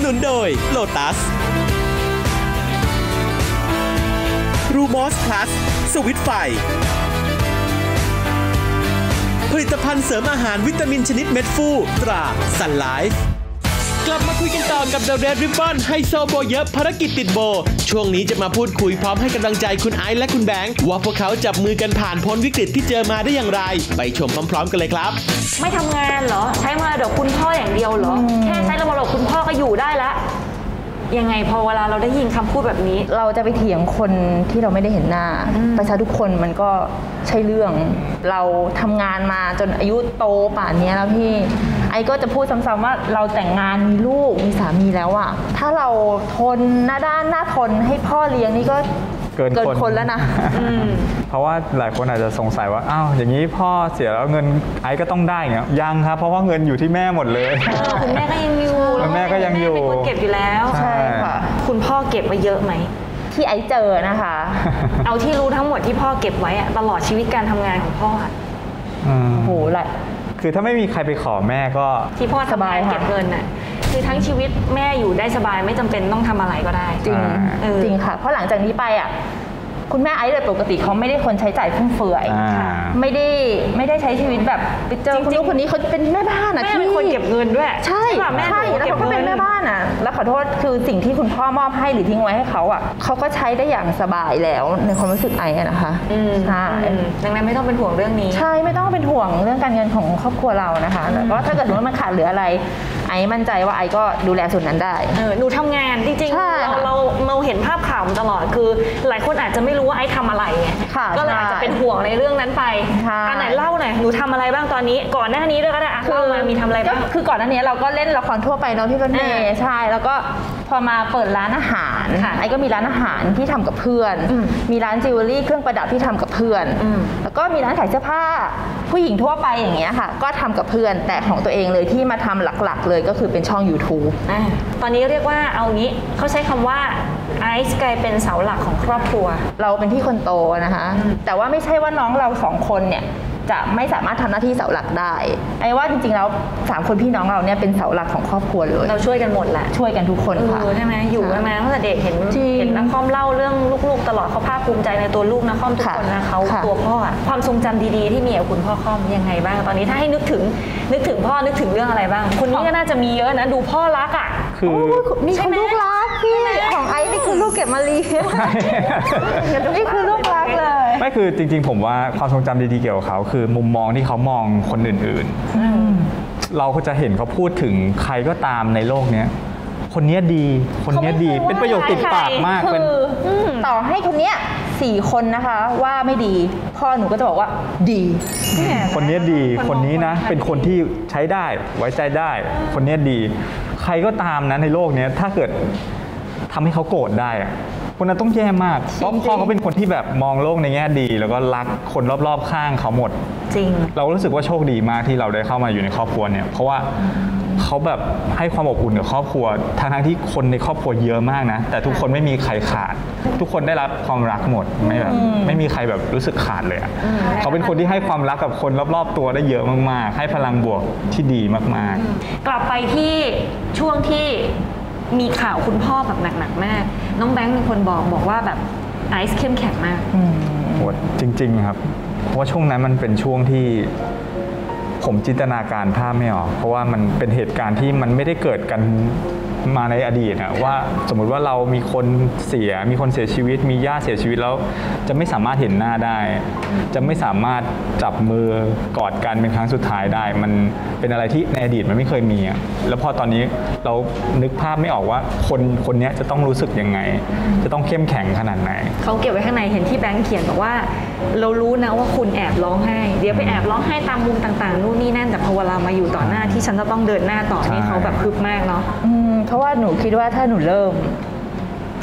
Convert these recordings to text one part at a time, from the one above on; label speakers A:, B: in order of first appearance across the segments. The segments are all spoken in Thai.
A: นุนโดย Lotus Rumos Plus สวิตไฟผลิตภัณฑ์เสริมอาหารวิตามินชนิดเม็ดฟูตรา Sun Life กลับมาคุยกันต่อกับ The Red Ribbon ไฮโซโบเยอะภารกิจติดโบช่วงนี้จะมาพูดคุยพร้อมให้กำลังใจคุณไอซ์และคุณแบงค์ว่าพวกเขาจับมือกันผ่านพ้นวิกฤตที่เจอมาได้อย่างไรไปชมพร้อมๆกันเลยครับ
B: ไม่ทำงานเหรอใช้มรดกคุณพ่ออย่างเดียวเหรอแค่ใช้มรดกคุณพ่อก็อยู่ได้แล้วยังไงพอเวลาเราได้ยินคำพูดแบบนี้
C: เราจะไปเถียงคนที่เราไม่ได้เห็นหน้าไปซะทุกคนมันก็ใช่เรื่องเราทำงานมาจนอายุโตป่านนี้แล้วพี่ไอ้ก็จะพูดซ้ำๆว่าเราแต่งงานมีลูกมีสามีแล้วอะถ้าเราทนหน้าด้านหน้าทนให้พ่อเลี้ยงนี่ก็เกินคนแล้วนะ
D: เพราะว่าหลายคนอาจจะสงสัยว่าอ้าวอย่างนี้พ่อเสียแล้วเงินไอ้ก็ต้องได้เงี้ยยังครับเพราะว่าเงินอยู่ที่แม่หมดเลย
B: คุณแม่ก็ยังอยู่
D: แล้วแม่ก็ยังอยู่
B: เป็นคนเก็บอยู่แล้ว
C: ใช่ค่ะ
B: คุณพ่อเก็บไว้เยอะไหม
C: ที่ไอ้เจอนะคะ
B: เอาที่รู้ทั้งหมดที่พ่อเก็บไว้อะตลอดชีวิตการทำงานของพ่ออะ
C: โหแหละ
D: คือถ้าไม่มีใครไปขอแม่ก็
B: ที่พ่อสบายเก็บเงินน่ะคือทั้งชีวิตแม่อยู่ได้สบายไม่จำเป็นต้องทำอะไรก็ได้
C: จริงค่ะเพราะหลังจากนี้ไปอ่ะคุณแม่ไอซ์โดยปกติเขาไม่ได้คนใช้จ่ายฟุ่มเฟือยไม่ได้ใช้ชีวิตแบบไปเจอคนนู้นคนนี้เขาเป็นแม่บ้านอ่ะ
B: แม่เป็นคนเก็บเงินด้วย
C: ใช่แล้วเขาก็เป็นแม่บ้านอ่ะแล้วขอโทษคือสิ่งที่คุณพ่อมอบให้หรือทิ้งไว้ให้เขาอ่ะเขาก็ใช้ได้อย่างสบายแล้วในความรู้สึกไอซ์นะคะ
B: ใช่ดังนั้นไม่ต้องเป็นห่วงเรื่องนี้
C: ใช่ไม่ต้องเป็นห่วงเรื่องการเงินของครอบครัวเรานะคะแล้วก็ถ้าเกิดว่ามันขาดเหลืออะไรไอ้มั่นใจว่าไอ้ก็ดูแลส่วนนั้นได้
B: หนูทำงานจริงๆเราเห็นภาพข่าวมาตลอดคือหลายคนอาจจะไม่รู้ว่าไอ้ทำอะไรไงก็เลยอาจจะเป็นห่วงในเรื่องนั้นไปอันไหนเล่าหน่อยหนูทำอะไรบ้างตอนนี้ก่อนหน้านี้ด้วยก็ได้เล่ามามีทำอะไรบ้าง
C: คือก่อนหน้านี้เราก็เล่นละครทั่วไปเนาะพี่รถเมย์ใช่แล้วก็พอมาเปิดร้านอาหารไอ้ก็มีร้านอาหารที่ทำกับเพื่อนมีร้านจิวเวลรี่เครื่องประดับที่ทำกับเพื่อนแล้วก็มีร้านขายเสื้อผ้าผู้หญิงทั่วไปอย่างเงี้ยค่ะก็ทำกับเพื่อนแต่ของตัวเองเลยที่มาทำหลักๆเลยก็คือเป็นช่อง YouTube
B: ตอนนี้เรียกว่าเอางี้เขาใช้คำว่าไอซ์กลายเป็นเสาหลักของครอบครัว
C: เราเป็นพี่คนโตนะคะแต่ว่าไม่ใช่ว่าน้องเรา2คนเนี่ยจะไม่สามารถทำหน้าที่เสาหลักได้ไอ้ว่าจริงๆแล้ว3คนพี่น้องเราเนี่ยเป็นเสาหลักของครอบครัวเลย
B: เราช่วยกันหมดแหละ
C: ช่วยกันทุกคนค่ะ
B: ใช่ไหมอยู่กันมาตั้งแต่เด็กเห็นนักคอมเล่าเรื่องลูกๆตลอดเขาภาคภูมิใจในตัวลูกนักคอมทุกคนนะเขาตัวพ่อความทรงจำดีๆที่มีกับคุณพ่อคอมยังไงบ้างตอนนี้ถ้าให้นึกถึงพ่อนึกถึงเรื่องอะไรบ้างคนนี้ก็น่าจะมีเยอะนะดูพ่อรักอ่ะ
C: คือมีคุณลูกรักพี่ของไอ้นี่คือลูกเก็บมาเลี้ยงนี่คือลูกรักเลย
D: ไม่คือจริงๆผมว่าความทรงจำดีๆเกี่ยวกับเขาคือมุมมองที่เขามองคนอื่นๆเราก็จะเห็นเขาพูดถึงใครก็ตามในโลกนี้คนนี้ดีคนนี้ดีเป็นประโยคติดปากมากเป็น
C: ต่อให้คนนี้4คนนะคะว่าไม่ดีพ่อหนูก็จะบอกว่าดี
D: คนนี้ดีคนนี้นะเป็นคนที่ใช้ได้ไว้ใจได้คนนี้ดีใครก็ตามนะในโลกนี้ถ้าเกิดทำให้เขาโกรธได้คนนั้นต้องแย่มากเพราะพ่อเขาเป็นคนที่แบบมองโลกในแง่ดีแล้วก็รักคนรอบๆข้างเขาหมด
B: จริง
D: เรารู้สึกว่าโชคดีมากที่เราได้เข้ามาอยู่ในครอบครัวเนี่ยเพราะว่าเขาแบบให้ความอบอุ่นกับครอบครัวทั้งที่คนในครอบครัวเยอะมากนะแต่ทุกคนไม่มีใครขาดทุกคนได้รับความรักหมดไม่มีใครแบบรู้สึกขาดเลยเขาเป็นคนที่ให้ความรักกับคนรอบๆตัวได้เยอะมากๆให้พลังบวกที่ดีมาก
B: ๆกลับไปที่ช่วงที่มีข่าวคุณพ่อแบบหนักๆมากน้องแบงค์เป็นคนบอกว่าแบบไอซ์เข้มแข็งมาก
D: โหจริงๆครับเพราะว่าช่วงนั้นมันเป็นช่วงที่ผมจินตนาการภาพไม่ออกเพราะว่ามันเป็นเหตุการณ์ที่มันไม่ได้เกิดกันมาในอดีตว่าสมมุติว่าเรามีคนเสียชีวิตมีญาติเสียชีวิตแล้วจะไม่สามารถเห็นหน้าได้จะไม่สามารถจับมือกอดกันเป็นครั้งสุดท้ายได้มันเป็นอะไรที่ในอดีตมันไม่เคยมีแล้วพอตอนนี้เรานึกภาพไม่ออกว่าคนนี้จะต้องรู้สึกยังไงจะต้องเข้มแข็งขนาดไหน
B: เขาเก็บไว้ข้างในเห็นที่แบงค์เขียนบอกว่าเรารู้นะว่าคุณแอบร้องไห้เดี๋ยวไปแอบร้องไห้ตามมุมต่างๆนู่นนี่นั่นแต่พอเวลามาอยู่ต่อหน้าที่ฉันจะต้องเดินหน้าต่อนี่เขาแบบคึกมากเนาะ
C: เพราะว่าหนูคิดว่าถ้าหนูเริ่ม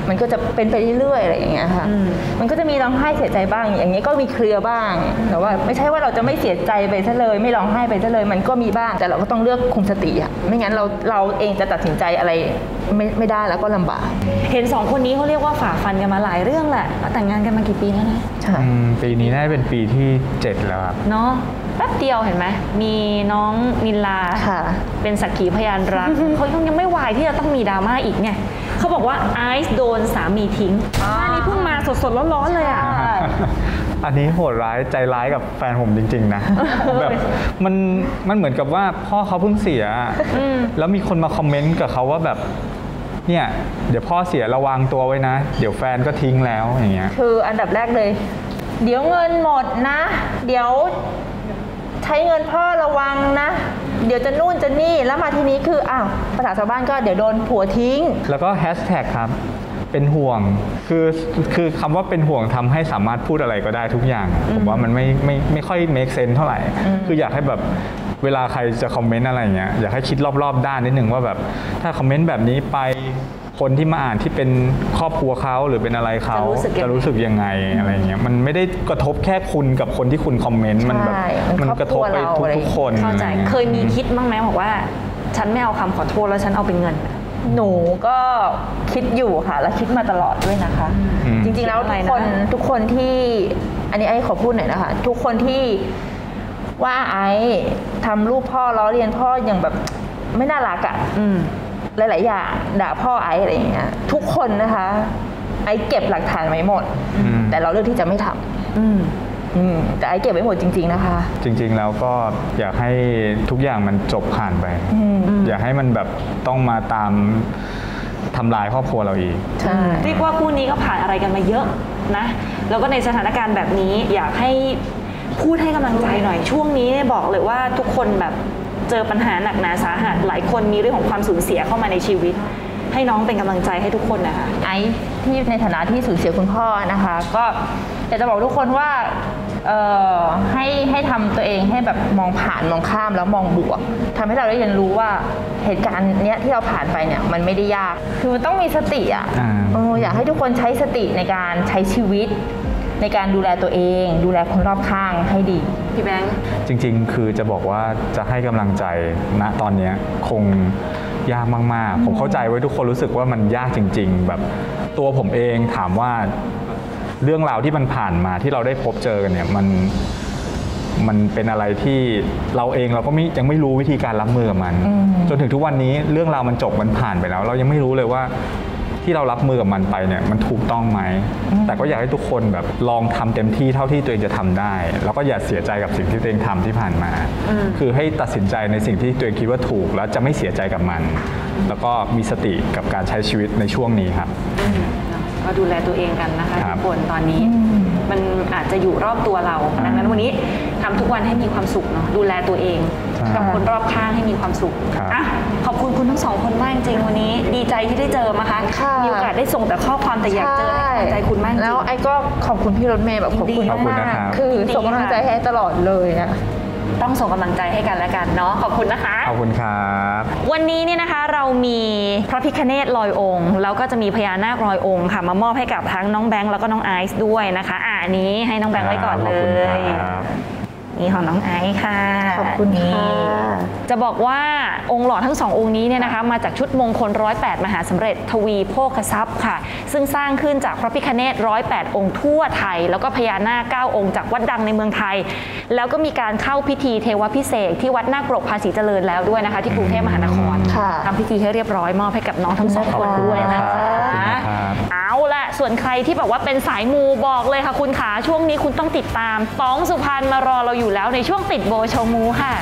C: มันก็จะเป็นไปเรื่อยๆอะไรอย่างเงี้ยค่ะมันก็จะมีร้องไห้เสียใจบ้างอย่างเงี้ยก็มีเคลียร์บ้างแต่ว่าไม่ใช่ว่าเราจะไม่เสียใจไปซะเลยไม่ร้องไห้ไปซะเลยมันก็มีบ้างแต่เราก็ต้องเลือกคุมสติอะไม่งั้นเราเองจะตัดสินใจอะไรไม่ได้แล้วก็ลำบาก
B: เห็น2 คนนี้เขาเรียกว่าฝ่าฟันกันมาหลายเรื่องแหละแต่งงานกันมากี่ปีแล้วนะ
D: ปีนี้น่าจะเป็นปีที่7แล้วครับ
B: เนาะแป๊บเดียวเห็นไหมมีน้องนิลลาเป็นสักขีพยานรัก เขายังไม่วายที่จะต้องมีดราม่าอีกไงเขาบอกว่าไอซ์โดนสามีทิ้งอันนี้เพิ่งมาสดๆร้อนๆเลยอ่ะ
D: อันนี้โหดร้ายใจร้ายกับแฟนผมจริงๆนะแบบมันเหมือนกับว่าพ่อเขาเพิ่งเสียแล้วมีคนมาคอมเมนต์กับเขาว่าแบบเนี่ยเดี๋ยวพ่อเสียระวังตัวไว้นะเดี๋ยวแฟนก็ทิ้งแล้วอย่างเงี้ย
C: คืออันดับแรกเลยเดี๋ยวเงินหมดนะเดี๋ยวใช้เงินพ่อระวังนะเดี๋ยวจะนู่นจะนี่แล้วมาทีนี้คือภาษาชาวบ้านก็เดี๋ยวโดนผัวทิ้ง
D: แล้วก็แฮชแท็กครับเป็นห่วงคือคำว่าเป็นห่วงทำให้สามารถพูดอะไรก็ได้ทุกอย่างผมว่ามันไม่ค่อย make sense เท่าไหร่คืออยากให้แบบเวลาใครจะคอมเมนต์อะไรเงี้ยอยากให้คิดรอบๆด้านนิดนึงว่าแบบถ้าคอมเมนต์แบบนี้ไปคนที่มาอ่านที่เป็นครอบครัวเขาหรือเป็นอะไรเขาจะรู้สึกยังไงอะไรเงี้ยมันไม่ได้กระทบแค่คุณกับคนที่คุณคอมเมนต์มันแบบมันกระทบไปทุกคน
B: เข้าใจเคยมีคิดบ้างไหมบอกว่าฉันไม่เอาคำขอโทษแล้วฉันเอาเป็นเงิน
C: หนูก็คิดอยู่ค่ะและคิดมาตลอดด้วยนะคะจริงๆแล้วทุกคนที่อันนี้ไอ้ขอพูดหน่อยนะคะทุกคนที่ว่าไอ้ทำรูปพ่อล้อเลียนพ่ออย่างแบบไม่น่ารักอ่ะหลายๆอย่างด่าพ่อไอ้อะไรอย่างเงี้ยทุกคนนะคะไอ้เก็บหลักฐานไว้หมดแต่เราเลือกที่จะไม่ทำแต่ไอ้เก็บไว้หมดจริงๆนะคะ
D: จริงๆแล้วก็อยากให้ทุกอย่างมันจบผ่านไปอย่าให้มันแบบต้องมาตามทำลายครอบครัวเราอีก
B: ใช่เรียกว่าคู่นี้ก็ผ่านอะไรกันมาเยอะนะแล้วก็ในสถานการณ์แบบนี้อยากให้พูดให้กำลังใจหน่อยช่วงนี้บอกเลยว่าทุกคนแบบเจอปัญหาหนักหนาสาหัสหลายคนมีเรื่องของความสูญเสียเข้ามาในชีวิตให้น้องเป็นกำลังใจให้ทุกคนนะคะ
C: ไอ้ที่ในฐานะที่สูญเสียคุณพ่อนะคะก็อยากจะบอกทุกคนว่าให้ทำตัวเองให้แบบมองผ่านมองข้ามแล้วมองบวกทำให้เราได้เรียนรู้ว่าเหตุการณ์เนี้ยที่เราผ่านไปเนี่ยมันไม่ได้ยากคือมันต้องมีสติอยากให้ทุกคนใช้สติในการใช้ชีวิตในการดูแลตัวเองดูแลคนรอบข้างให้ดี
B: พี่แบงค์
D: จริงๆคือจะบอกว่าจะให้กำลังใจณตอนนี้คงยากมากๆผมเข้าใจว่าทุกคนรู้สึกว่ามันยากจริงๆแบบตัวผมเองถามว่าเรื่องราวที่มันผ่านมาที่เราได้พบเจอกันเนี่ยมันเป็นอะไรที่เราเองเราก็ยังไม่รู้วิธีการรับมือกับมันจนถึงทุกวันนี้เรื่องราวมันจบมันผ่านไปแล้วเรายังไม่รู้เลยว่าที่เรารับมือกับมันไปเนี่ยมันถูกต้องไหมแต่ก็อยากให้ทุกคนแบบลองทำเต็มที่เท่าที่ตัวเองจะทำได้แล้วก็อย่าเสียใจกับสิ่งที่ตัวเองทำที่ผ่านมาคือให้ตัดสินใจในสิ่งที่ตัวเองคิดว่าถูกแล้วจะไม่เสียใจกับมันแล้วก็มีสติกับการใช้ชีวิตในช่วงนี้ครับ
B: ก็ดูแลตัวเองกันนะคะทุกคนตอนนี้มันอาจจะอยู่รอบตัวเราดังนั้นวันนี้ทำทุกวันให้มีความสุขเนาะดูแลตัวเองกับคนรอบข้างให้มีความสุขขอบคุณคุณทั้ง2 คนมากจริงวันนี้ดีใจที่ได้เจอมาค่ะมีโอกาสได้ส่งแต่ข้อความแต่อยากเจอให้กำลังใจคุณมากจริง
C: แล้วไอ้ก็ขอบคุณพี่รถเมย์แบบขอบคุณมากคือส่งกำลังใจให้ตลอดเลยนะ
B: ต้องส่งกำลังใจให้กันและกันเนาะขอบคุณนะคะ
D: ขอบคุณครับ
B: วันนี้เนี่ยนะคะเรามีพระพิฆเนศลอยองค์แล้วก็จะมีพญานาคลอยองค์ค่ะมามอบให้กับทั้งน้องแบงค์แล้วก็น้องไอซ์ด้วยนะคะอันนี้ให้น้องแบงค์ไว้ก่อนเลยนี่ของน้องไอซ์ค่ะ
C: ขอบคุณค่ะ
B: จะบอกว่าองค์หล่อทั้ง2 องค์นี้เนี่ยนะคะมาจากชุดมงคล108มหาสำเร็จทวีโภคทรัพย์ค่ะซึ่งสร้างขึ้นจากพระพิฆเนศ108องค์ทั่วไทยแล้วก็พญานาค9องค์จากวัดดังในเมืองไทยแล้วก็มีการเข้าพิธีเทวพิเศษที่วัดนาคปรกภาษีเจริญแล้วด้วยนะคะที่กรุงเทพมหานครทำพิธีให้เรียบร้อยมอบให้กับน้องทั้ง2 คนด้วยนะคะเอาละส่วนใครที่แบบว่าเป็นสายมูบอกเลยค่ะคุณขาช่วงนี้คุณต้องติดตามป๋องสุพรรณมารอเราอยู่แล้วในช่วงติดโบโชว์มูค่ะ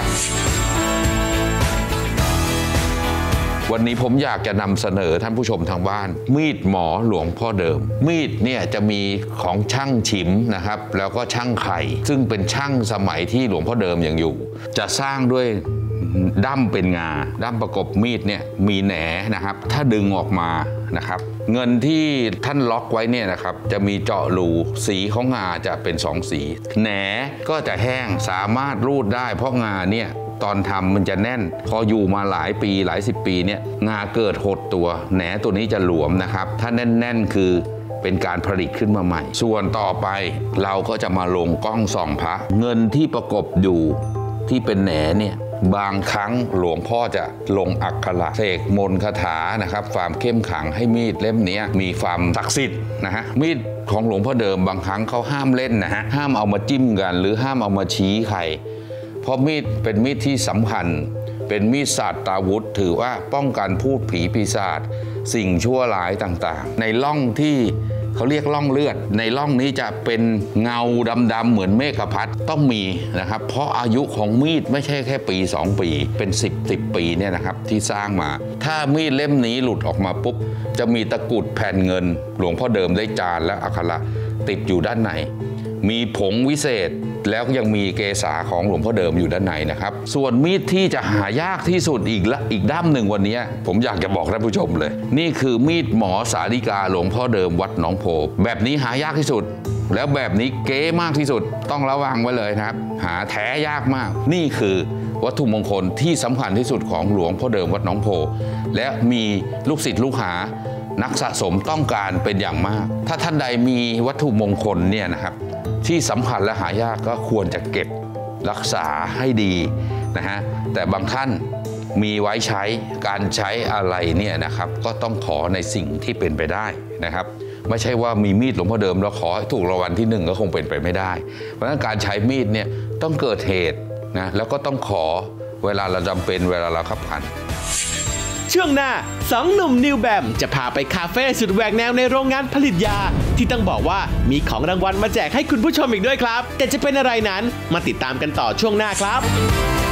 E: วันนี้ผมอยากจะนำเสนอท่านผู้ชมทางบ้านมีดหมอหลวงพ่อเดิมมีดเนี่ยจะมีของช่างฉิมนะครับแล้วก็ช่างไข่ซึ่งเป็นช่างสมัยที่หลวงพ่อเดิมยังอยู่จะสร้างด้วยด้ามเป็นงาด้ามประกบมีดเนี่ยมีแหนนะครับถ้าดึงออกมานะครับเงินที่ท่านล็อกไว้เนี่ยนะครับจะมีเจาะรูสีของงาจะเป็น2 สีแหนก็จะแห้งสามารถรูดได้เพราะงาเนี่ยตอนทำมันจะแน่นพออยู่มาหลายปีหลาย10 ปีเนี่ยงาเกิดหดตัวแหนตัวนี้จะหลวมนะครับถ้าแน่นๆคือเป็นการผลิตขึ้นมาใหม่ส่วนต่อไปเราก็จะมาลงกล้องส่องพระเงินที่ประกบอยู่ที่เป็นแหนเนี่ยบางครั้งหลวงพ่อจะลงอักขระเสกมนต์คาถานะครับความเข้มขลังให้มีดเล่มนี้มีความศักดิ์สิทธิ์นะฮะมีดของหลวงพ่อเดิมบางครั้งเขาห้ามเล่นนะฮะห้ามเอามาจิ้มกันหรือห้ามเอามาชี้ใครเพราะมีดเป็นมีดที่สำคัญเป็นมีดศาสตราวุธถือว่าป้องกันพูดผีปีศาจสิ่งชั่วร้ายต่างๆในร่องที่เขาเรียกร่องเลือดในร่องนี้จะเป็นเงาดำๆเหมือนเมฆพัดต้องมีนะครับเพราะอายุของมีดไม่ใช่แค่ปี2 ปีเป็น10 ปีเนี่ยนะครับที่สร้างมาถ้ามีดเล่มนี้หลุดออกมาปุ๊บจะมีตะกรุดแผ่นเงินหลวงพ่อเดิมได้จานและอักขระติดอยู่ด้านในมีผงวิเศษแล้วยังมีเกศาของหลวงพ่อเดิมอยู่ด้านในนะครับส่วนมีดที่จะหายากที่สุดอีกด้ามหนึ่งวันนี้ผมอยากจะบอกท่านผู้ชมเลยนี่คือมีดหมอสาลิกาหลวงพ่อเดิมวัดหนองโพแบบนี้หายากที่สุดแล้วแบบนี้เก๋มากที่สุดต้องระวังไว้เลยนะครับหาแท้ยากมากนี่คือวัตถุมงคลที่สำคัญที่สุดของหลวงพ่อเดิมวัดหนองโพและมีลูกศิษย์ลูกหานักสะสมต้องการเป็นอย่างมากถ้าท่านใดมีวัตถุมงคลเนี่ยนะครับที่สำคัญและหายากก็ควรจะเก็บรักษาให้ดีนะฮะแต่บางท่านมีไว้ใช้การใช้อะไรเนี่ยนะครับก็ต้องขอในสิ่งที่เป็นไปได้นะครับไม่ใช่ว่ามีมีดหลวงพ่อเดิมแล้วขอให้ถูกรางวัลที่1ก็คงเป็นไปไม่ได้เพราะฉะนั้นการใช้มีดเนี่ยต้องเกิดเหตุนะแล้วก็ต้องขอเวลาเราจำเป็นเวลาเราขับขัน
A: ช่วงหน้า2 หนุ่มนิวแบมจะพาไปคาเฟ่สุดแหวกแนวในโรงงานผลิตยาที่ต้องบอกว่ามีของรางวัลมาแจกให้คุณผู้ชมอีกด้วยครับแต่จะเป็นอะไรนั้นมาติดตามกันต่อช่วงหน้าครับ